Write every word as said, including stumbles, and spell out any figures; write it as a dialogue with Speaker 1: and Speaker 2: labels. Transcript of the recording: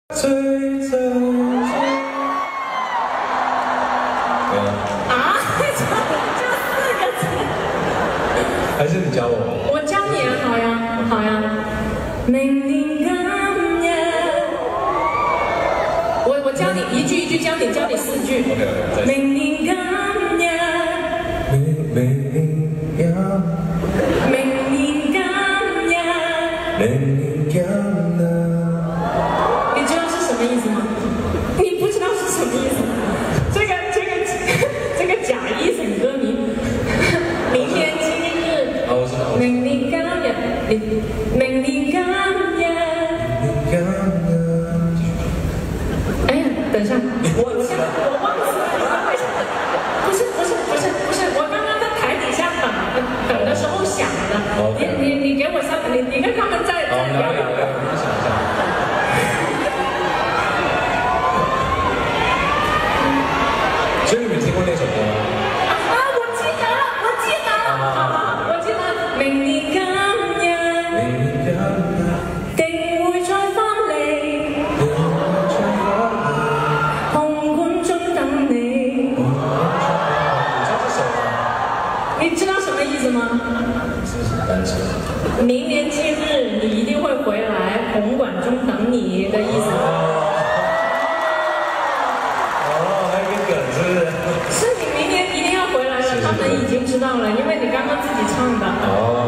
Speaker 1: 追着追。
Speaker 2: 啊，就就四个字。
Speaker 1: 还是你教我？
Speaker 2: 我教你啊，好呀，好呀。明年今日，我我教你一句一句教你，教你四句。
Speaker 1: OK OK。
Speaker 2: 明年今日，
Speaker 1: 明明呀，
Speaker 2: 明年今日，
Speaker 1: 明年今日。
Speaker 2: 你知道是什么意思吗？你不知道是什么意思？这个这个这个假一省歌迷，明年今日，
Speaker 1: 啊，我知道。
Speaker 2: 明年今日，明年今日。哎呀，等一下，我我现在我忘记了，为什么？不是不是不是不是，我刚刚在台底下等等的时候想的。你你你给我三，你你跟他们在在聊聊。
Speaker 1: 我想一下。所以你们听过那首歌吗？
Speaker 2: 啊，我记得了，我记得了，好好好，我记得。明年今日，
Speaker 1: 明年今日，
Speaker 2: 定會再返嚟，
Speaker 1: 定會再返嚟，
Speaker 2: 紅館中等你。
Speaker 1: 你知道這首嗎？
Speaker 2: 你知道什麼意思嗎？
Speaker 1: 是不是單車？
Speaker 2: 明年今日你一定會回來，紅館中等你的意思。是你明年一定要回来了，他们已经知道了，因为你刚刚自己唱的。
Speaker 1: 哦。